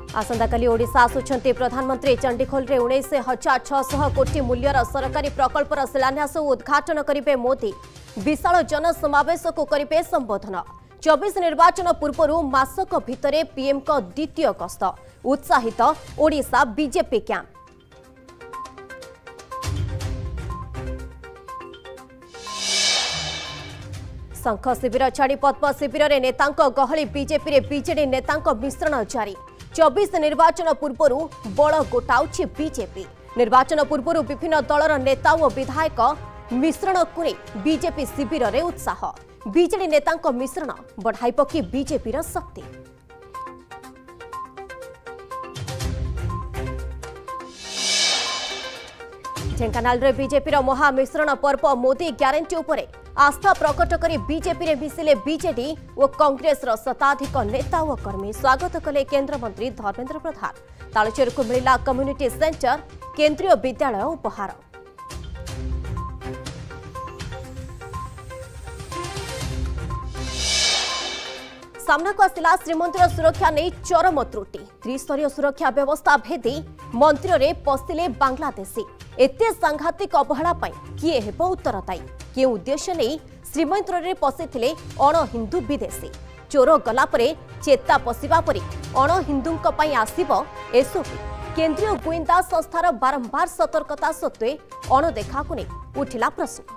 आसंताकाली ओडिशा आसुछंती प्रधानमंत्री चंडीखोल रे 19,600 कोटी मूल्यर सरकारी प्रकल्पर शिलान्यास और उद्घाटन करिवे मोदी। विशाल जनसमावेश को करिवे संबोधन। 24 निर्वाचन पूर्व मासक भितरे पीएम को द्वितीय गस्त। उत्साहित ओडिशा बीजेपी कैंप। शंख शिविर छाड़ी पद्म शिविर रे नेतांक गहली। बीजेपी रे बीजेडी नेतांक मिश्रण जारी। 24 निर्वाचन पूर्व बल गोटाउछि बीजेपी। निर्वाचन पूर्व विभिन्न दलर नेता और विधायक मिश्रण को बीजेपी शिविर रे उत्साह। बीजेडी नेतांक मिश्रण बढ़ाई पकी बीजेपी रो शक्ति। ढेंकानाल रे बीजेपी रो महामिश्रण पर्व। मोदी ग्यारंटी उपरे आस्था प्रकट करी बीजेपी रे मिसिले बीजेडी और कांग्रेस रो शताधिक नेता और कर्मी। स्वागत कले केंद्र मंत्री धर्मेंद्र प्रधान। तालचेर को मिला कम्युनिटी सेंटर केंद्रीय विद्यालय उपहार। सामना को आसिला श्रीमंदिर सुरक्षा नहीं चरम त्रुटि। त्रिस्तरीय सुरक्षा व्यवस्था भेदी मंदिर रे पशिले बांग्लादेशी। एते सांघातिक अवहेला पई किए हेबो उत्तरदायी? के उद्देश्य नहीं श्रीमंदिर रे पशिथिले अण हिंदू विदेशी। चोर गला परे चेता पशिबा परी अण हिंदूंक पई आसीबो एसओपी। केंद्रीय गोइंदा संस्थार बारंबार सतर्कता सत्वे अणदेखा को नहीं उठिला प्रश्न।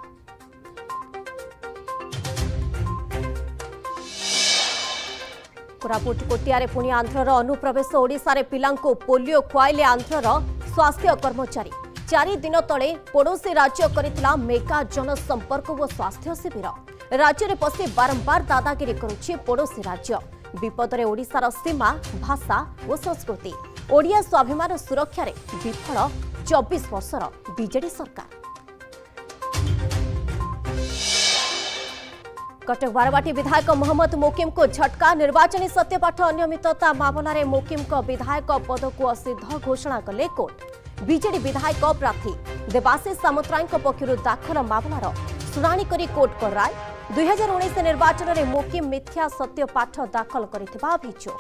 कोरापुट कोटियारे पुणी आंध्रर अनुप्रवेश। ओडिशा रे पिलांको पोलियो खुआइले आंध्रर स्वास्थ्य कर्मचारी। 4 दिन तले पड़ोशी राज्य करितला मेगा जनसंपर्क और स्वास्थ्य शिविर। राज्य में पशि बारंबार दादागिरी करुछि पड़ोशी राज्य। विपदरे ओडिशार सीमा भाषा और संस्कृति। ओडिया स्वाभिमान सुरक्षा रे विफल 24 वर्षर बीजेडी सरकार। कटक बारवाटी विधायक मोहम्मद मोकिम को झटका। निर्वाचनी सत्यपाठ अनियमितता मामला रे मोकिम को विधायक पद को असिद्ध घोषणा कले कोर्ट। बीजेडी विधायक प्रार्थी देवाशीष सामंतराय पक्षर दाखल मामलार शुणाणी करी कोर्ट को राय। 2019 निर्वाचन में मोकिम मिथ्या सत्यपाठ दाखल करिथिबा अभियोग।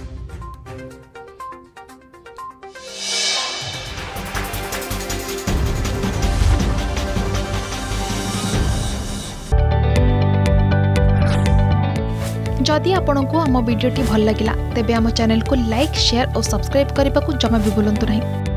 जदि आपंक आम भिडी भल लगा तेब आम चैनल को लाइक शेयर और सब्सक्राइब करने को जमा भी भूलु नहीं।